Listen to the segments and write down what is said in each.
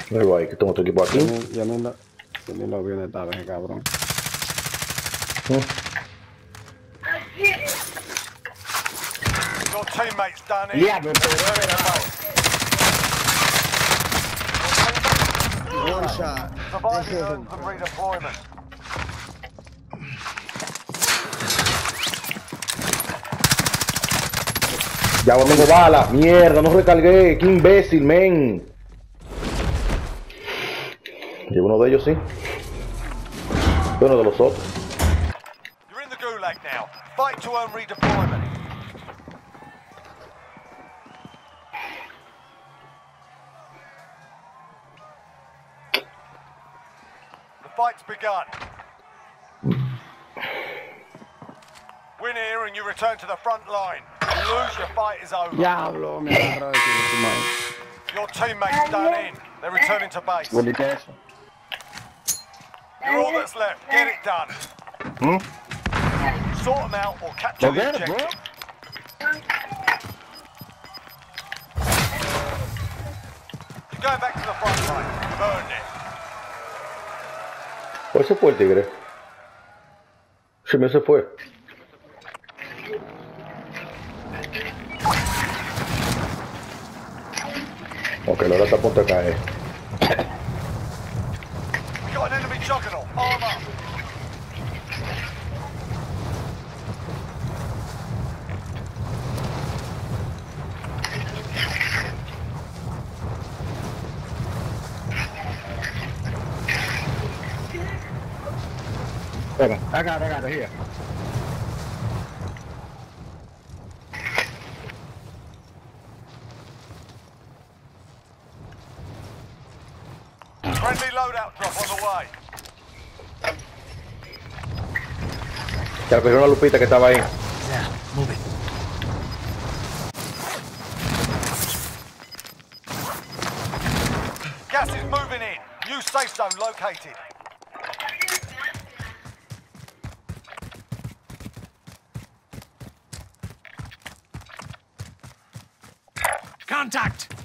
Ahí va, que tengo otro equipo aquí. Yo ni lo vi donde estaba ese cabrón. Your teammates done in. Diablo, pero one shot. Surviving earns them redeployment. Ya no tengo bala. Mierda, no recargué. Qué imbécil, men. Y uno de ellos sí. Y uno de los otros. You're in the gulag now. Fight to earn redeployment. The fight's begun. Win here and you return to the front line. You lose, your fight is over. Diablo, me agarró de tu madre. Your teammates done in. They're returning to base. Willy Cash. You're all that's left. Get it done. Sort them out or capture the objective. You're going back to the front line. You've earned it. ¿Cuál se fue el tigre? Se me se fue. Ok, la hora está a punto de caer. We got an enemy juggernaut. Arm up. I got it here. Friendly loadout drop on the way. Ya cogió una lupita que estaba ahí. Yeah, move it. Gas is moving in. New safe zone located. Contact!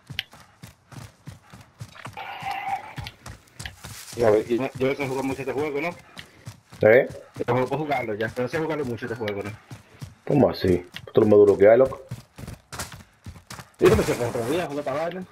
Ya, yo no juego mucho este juego, ¿no? ¿Eh? Yo juego por jugarlo ya, pero sé jugarlo mucho este juego, ¿no? ¿Cómo así? Esto es lo más duro que hay, loco. Yo no me sé otro día, jugué para vaina.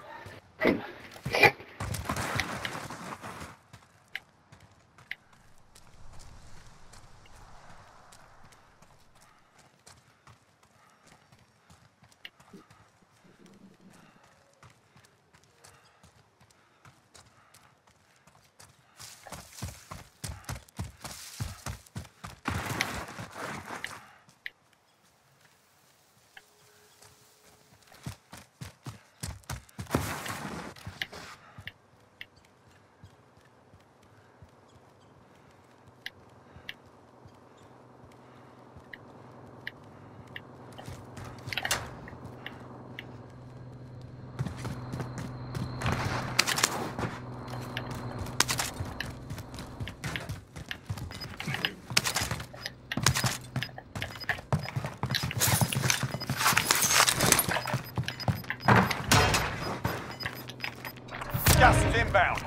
Gas is inbound.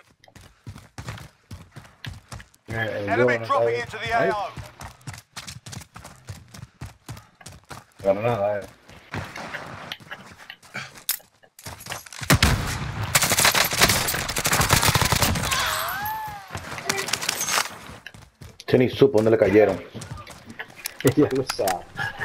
Enemy dropping into the AO. Pero nada, Se ni supo dónde le cayeron. Ya lo sabes.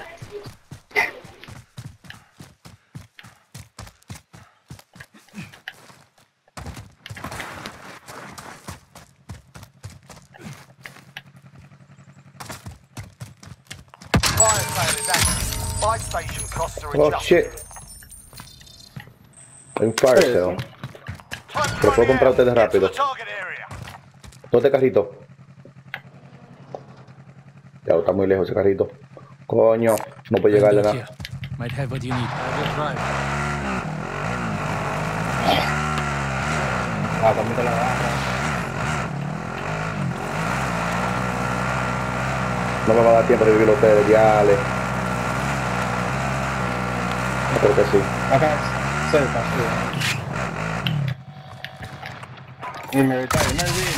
Fire sale is active. Buy station costs are Oh adjusted. shit. Hay un fire sale. Time Pero to puedo run comprar out. ustedes Get to rápido. the target area. ¿Dónde está carrito? Ya está muy lejos ese carrito. Coño, no puedo llegarle Back nada. here. Might have what you need. I will drive. Ah, también te la baja. No me va a dar tiempo de vivir ustedes, ya le. No creo que sí. Acá, cerca, sí. Y me está, y me vi.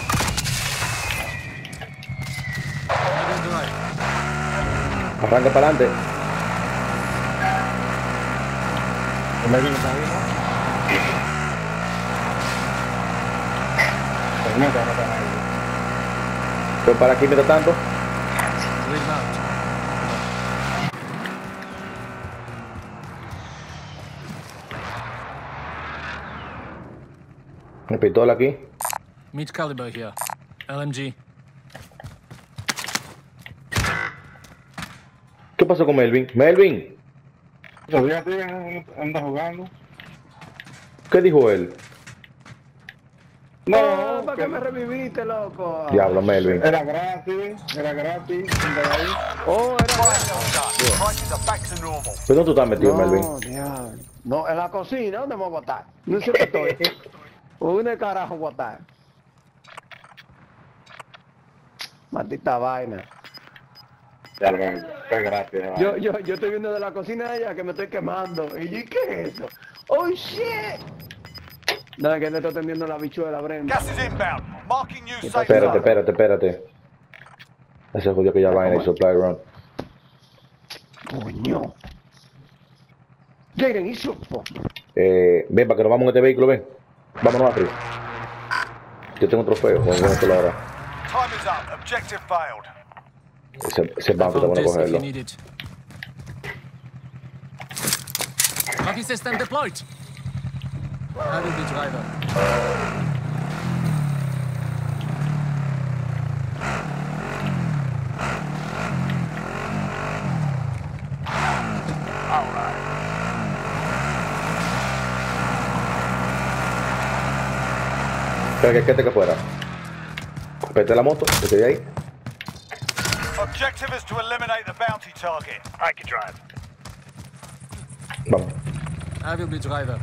I will drive. Arranca para adelante. Y me vi, está ahí, ¿no? Pero no está ahí. Voy para aquí mientras tanto. Remount. Mi pistola aquí. Meet caliber here. LMG. ¿Qué pasó con Melvin? Melvin, Todavía anda jugando. ¿qué dijo él? No, ¿para qué me reviviste, loco? Diablo, Melvin. era gratis, anda ahí. Oh, era... Fire sale done. Prices are back to normal. ¿Pero dónde tú estás metido, Melvin? No, diablo. No, en la cocina, ¿dónde me voy a botar? No sé qué estoy. ¿Dónde carajo botar? Maldita vaina. Ya lo ven, qué gratis. Yo estoy viendo de la cocina de allá que me estoy quemando. ¿Y qué es eso? ¡Oh, shit! Nada, que no estoy atendiendo la bichuela, Brenda. Gas is inbound. Marking new safe Espérate, zone. espérate. Ese jodido que ya vaina y supply run. Coño. Jaden, ¿y supo? Ven, para que nos vamos en este vehículo, ven. Vámonos arriba. Yo tengo un trofeo, con esto ahora. Time is up. Objective failed. Ese I banco está found bueno this if cogerlo. you need it. Copy system deployed. I will be driver. Espera, que te fuera. Vete la moto, que te de ahí. Objective is to eliminate the bounty target. I can drive. Vamos. I will be driver.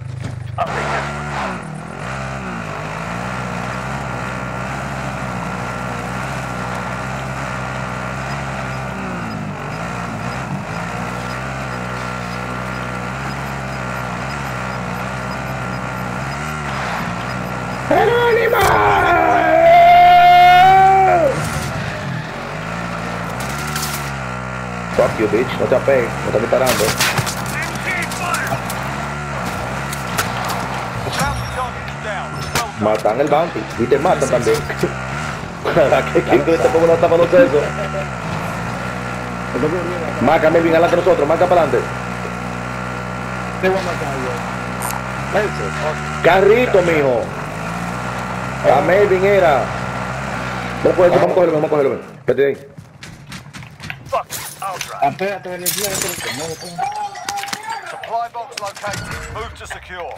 Fuck you, bitch. No te apegues, me están disparando. Bounty target is down. Well done. Matan el bounty y te matan también. ¿Quién te pongo una tapa no sé eso? Marca, Melvin, adelante nosotros, marca para adelante. Te voy a matar yo. Eso. Carrito, mijo. A Melvin era. Vamos a cogerlo, ven. Vete ahí. Fuck it. I'll drive. Apégate de energía, no lo pongo. Supply box located. Move to secure.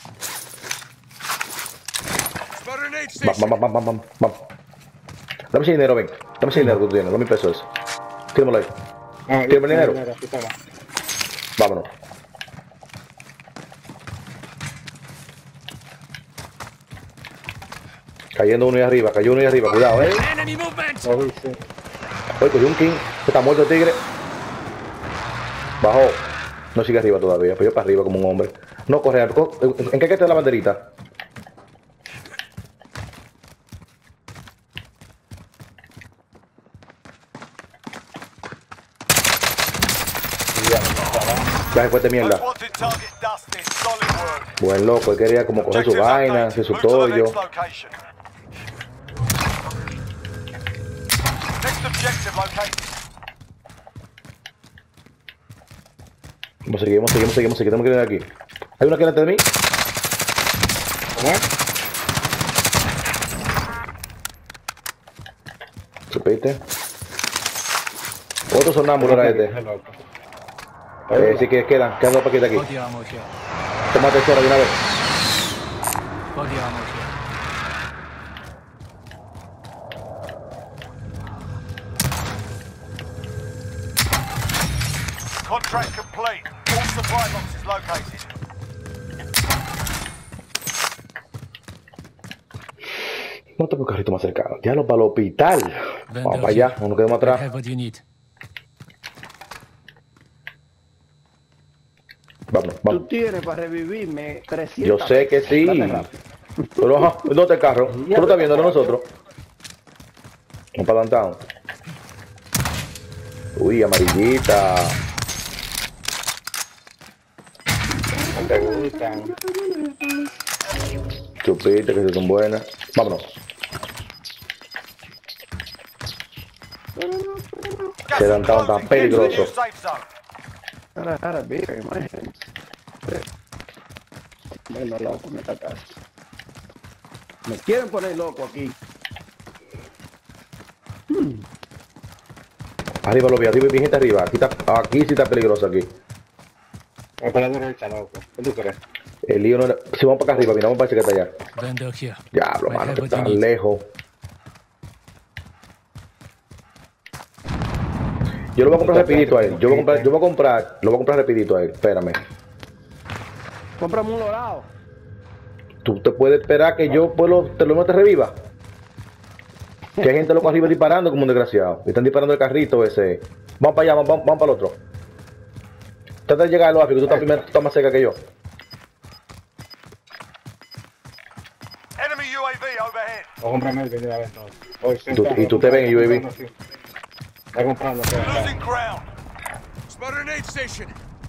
Vamos. Dame ese dinero, ven. Dame ese dinero que tú tienes, 2,000 pesos eso. Tíramelo ahí. ¿Tienes dinero? Aquí está. Vámonos. Cayendo uno ahí arriba, cayó uno ahí arriba, cuidado, Enemy movement! Lo dice. Oye, cogió un king, está muerto el tigre. Bajó. No sigue arriba todavía, pero yo para arriba como un hombre. No, corre, ¿en qué está la banderita? Ya se fue de mierda. Most wanted target dusted. Solid work. Buen loco, él quería como coger su Objectives vaina, updated. hacer su Move to the tollo. next location. Next objective located. Vamos a seguir, tenemos que venir aquí. ¿Hay una que delante de mí? ¿Supiste? Otro sonámbulo era este. Sí que quedan dos paquetes aquí. Body armor here. Toma tercera de una vez. Body armor here. Contract complete. All supply boxes located. No tengo un carrito más cercano. Ya los para el hospital. Vamos para allá, no nos quedemos I atrás. have what you need. Vamos, Tú vamos. tienes para revivirme 300. Yo sé que sí. Date rápido. Pero ajá, ¿dónde está el carro? Tú lo estás viendo, no nosotros. Vamos para downtown. Uy, amarillita. ¿Te gustan? Chupita, que son buenas. Vámonos. Gas Ese is downtown closing. Get to tan the peligroso. new safe zone. Ahora, beer, imagínate. Bueno, loco, en esta casa. Me quieren poner loco aquí. Arriba lo vi, arriba vi gente arriba. Aquí sí está peligroso aquí. Voy para la derecha, loco. ¿Qué tú crees? El lío no era... Si vamos para acá arriba, mira, vamos para ese que está allá. Vendor here. Diablo, I mano, have que what you está need. lejos. Yo lo voy a comprar rapidito a él. Lo voy a comprar rapidito a él. Espérame. Cómprame un lorado. Tú te puedes esperar que yo te lo te reviva. Que hay gente loco arriba disparando como un desgraciado. Y están disparando el carrito ese. Vamos para allá, vamos para el otro. Trata de llegar al África, tú estás más cerca que yo. Enemy UAV overhead. O cómprame el video a ver, no. Y tú te ven en UAV. Está comprando. Losing ground. Spotted an aid station.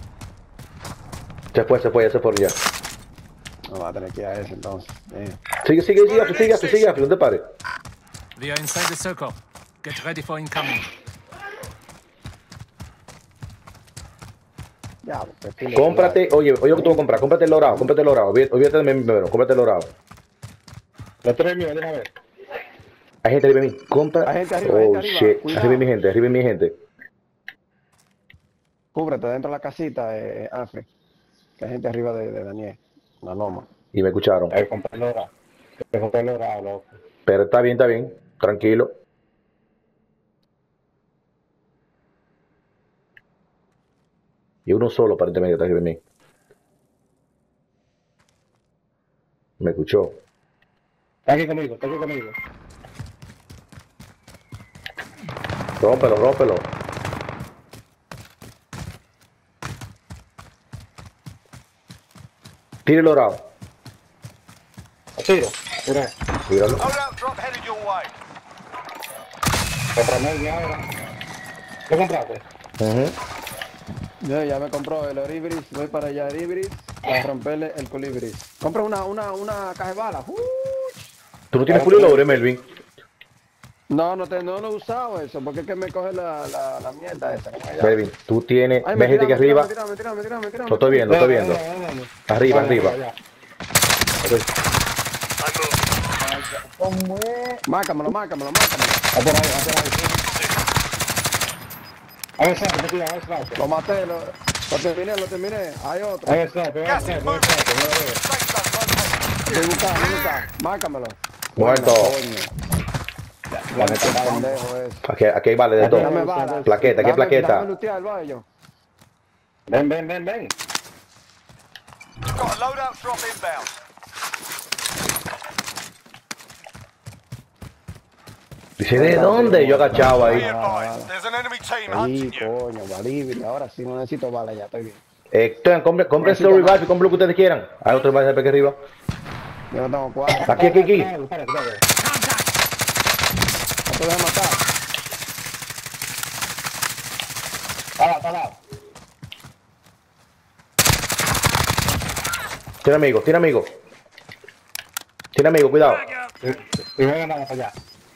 Ya se fue ya. No va a tener que ir a ese entonces. Sigue, no te pares. We are inside the circle. Get ready for incoming. Ya, pues, Cómprate, oye, lo que tú vas a comprar, cómprate el logrado. Olvídate de mí primero, cómprate el logrado. Los tres míos, déjame ver. Hay gente arriba de mí, compra. Hay gente arriba, Oh gente arriba, shit, cuidado. arriba mi gente. Cúbrete dentro de la casita de Afri. Que hay gente arriba de Daniel. La loma. Y me escucharon. Hay que comprar logrado. Hay que comprar logrado, loco. Pero está bien, tranquilo. Y uno solo aparentemente está arriba de mí. Me escuchó. Está aquí conmigo. Rómpelo. Tira el logrado. Tiro. Mira. Tíralo. Loadout drop headed your way. Comprame el mío ahora. ¿Qué compraste? Ujú. Ya me compró el Oribris. Voy para allá, Oribris. A romperle el colibris. Compra una caja de balas. ¿Tú no tienes full loader, Melvin? No he usado eso, porque es que me coge la mierda esa. Melvin, tú tienes... Ay, Ve gente que arriba... Tírame. Lo estoy viendo. Arriba. Márcamelo. Va por ahí. A ver, Santo, cuidado, a ver, Santo. Lo maté, lo terminé. Hay otro. A ver, Santo, Gas is moving. Safe zone located. Voy a buscar. Márcamelo. Muerto. La neta pendejo es. Aquí hay vale de todo. Dame balas. Plaqueta, ¿qué plaqueta? Dame lutear el baño. Ven. You've got a loadout drop inbound. Dice, ¿de dónde? Yo agachado Be ahí. advised, there's an enemy team Ahí, hunting you. coño, Valibri. Ahora sí no necesito balas, ya estoy bien. Compre el Story Revive y compre lo que ustedes quieran. Hay otro más aquí arriba. Yo no tengo cuatro. Aquí. Espérate. No te dejes matar. Está al lado. Tiene amigos, tiene amigos. Tiene amigos, cuidado. Y vengan para allá.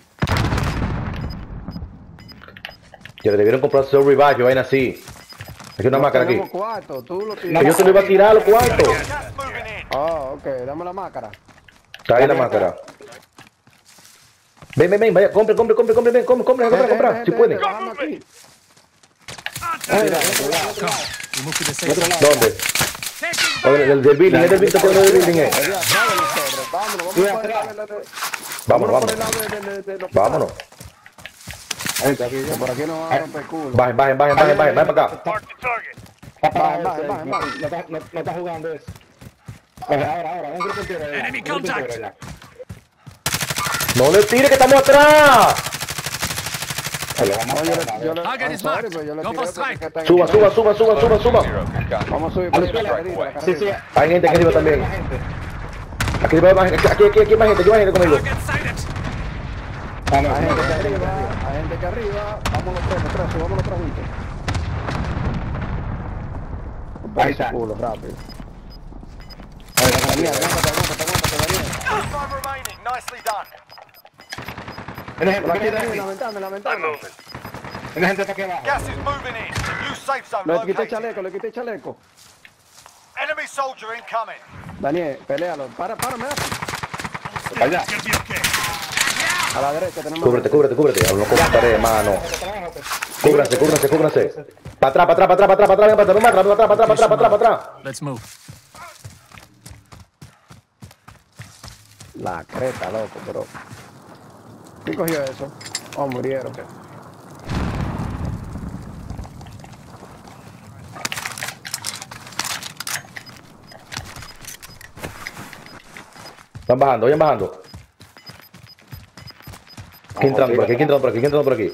Que le debieron comprar su revive, vaina así. Aquí una máscara aquí. Tenemos cuarto, tú lo Que tiras. yo te lo iba a tirar a los cuartos. Gas moving in. Ah, ok, dame la máscara. Está ahí la máscara. Ven, vaya, compre, compra, si puede. Bajando aquí. We move to the safe zone. ¿Dónde? Oye, del building, es del building, del building, Vámonos, vámonos. Vámonos. Por aquí no va a romper culo. Bajen para acá. Mark the target. Papá, no está jugando eso. Ahora, un grupo entero allá. Enemy Un grupo entero contact. allá. No le tire que estamos atrás. Oye, vamos No, a Target is marked. Go for strike. Suba. Vamos a subir por ahí la carrera. Sí, sí. Hay gente aquí arriba también. Aquí hay más gente, aquí hay más gente conmigo. Target sighted. Ah, no, Hay no, gente que no, arriba, hay gente que arriba. Vamos los tres, subamos los tres juntos. Ahí está. Culo, rápido. Daniel, Aguántate, Daniel. Time remaining. Nicely done. Tiene gente, Por aquí, tiene Daniel, gente. la ventana. Tiene gente para aquí abajo. Gas is moving in. New safe zone Le quité located. le quité chaleco. Enemy soldier incoming. Daniel, pelealo. Párame así. Para allá. A la derecha tenemos. Cúbrete. Hablo con la pared, mano. Cúbranse. Para atrás. Let's move. La creta, loco, pero. ¿Quién cogió eso? Oh, murieron. Vayan bajando. ¿Quién entrando por aquí?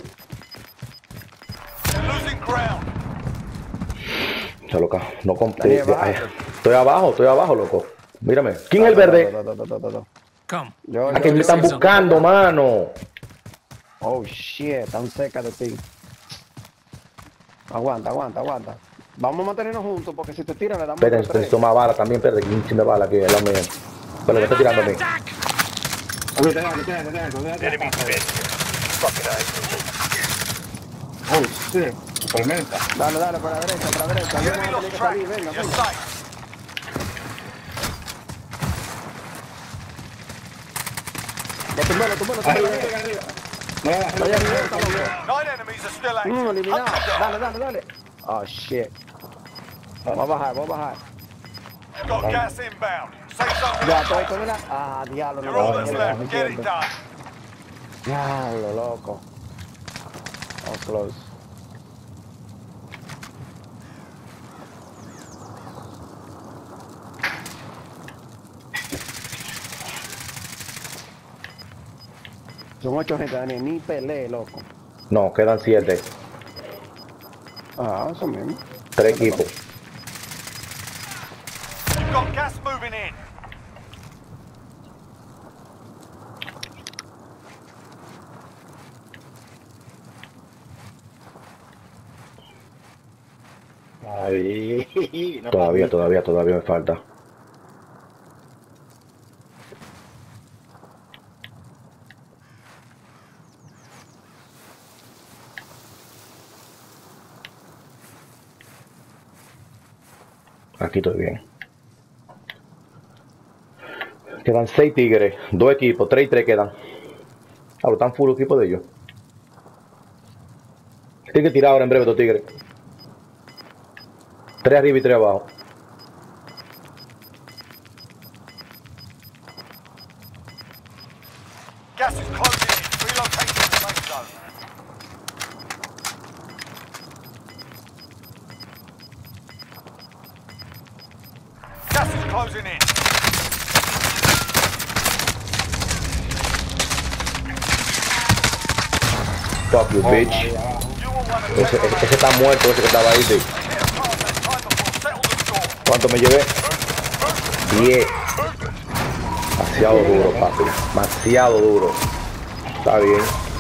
Losing ground. Ya, loca, no compré. Daniel, bájate. Estoy abajo, loco. Mírame. ¿Quién es el verde? Come. Yo, Aquí me están buscando, mano. Oh, shit, tan cerca de ti. Aguanta. Vamos a mantenernos juntos porque si te tiran le damos Esperen, los tres. necesito más bala también, espérate, que un chin de bala aquí, el lado mío. Pero me está tirando a mí. Attack. Enemy Oh, sí. Tormenta. Dale, por la derecha. Yo Enemy no lost tenía que track. salir, venga. You're safe. Lo tumbé. No, Vaya arriba, está loco. 9 enemies are still active. Eliminado. Hunt them down. Dale. Oh, shit. Voy a bajar. Got gas inbound. Safe zone Ya, estoy relocated. con la... Ah, diablo, no You're all lo that's voy left. Get it done. Diablo, loco. Oh, close. Son 8 gente, Daniel, ni peleé, loco. No, quedan 7. Ah, eso mismo. 3 equipos. You've got gas moving in. Ay, no, Todavía me falta. Aquí estoy bien. Quedan 6 tigres, 2 equipos, 3 y 3 quedan. Ahora están full equipo de ellos. Tienen que tirar ahora en breve estos tigres. 3 arriba y 3 abajo. Gas is closing in. Relocating the safe zone. Gas is closing in. Fuck you, bitch. You will want to Ese está muerto, ese que estaba ahí, sí. Hit a pass that time before settle the score. ¿Cuánto me llevé? 10. Demasiado duro, papi. Demasiado duro. Está bien.